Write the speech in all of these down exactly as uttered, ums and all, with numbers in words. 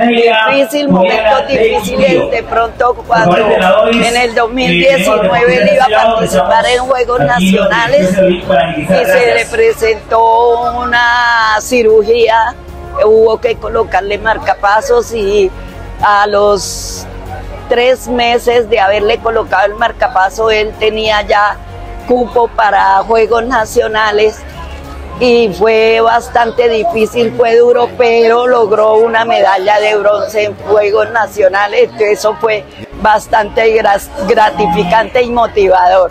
difícil, momentos difíciles. De pronto, cuando en el dos mil diecinueve él iba a participar en Juegos Nacionales y se le presentó una cirugía, hubo que colocarle marcapasos y a los tres meses de haberle colocado el marcapaso él tenía ya cupo para Juegos Nacionales. Y fue bastante difícil, fue duro, pero logró una medalla de bronce en Juegos Nacionales, entonces eso fue bastante gratificante y motivador.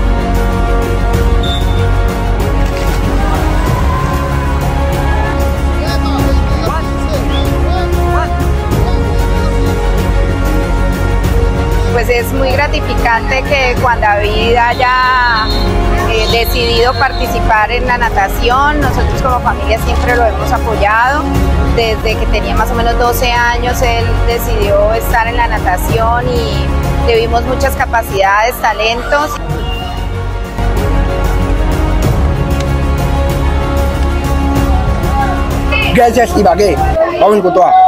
Pues es muy gratificante que Juan David haya eh, decidido participar en la natación. Nosotros como familia siempre lo hemos apoyado. Desde que tenía más o menos doce años él decidió estar en la natación y le vimos muchas capacidades, talentos. Gracias Ibagué, vamos a encontrar.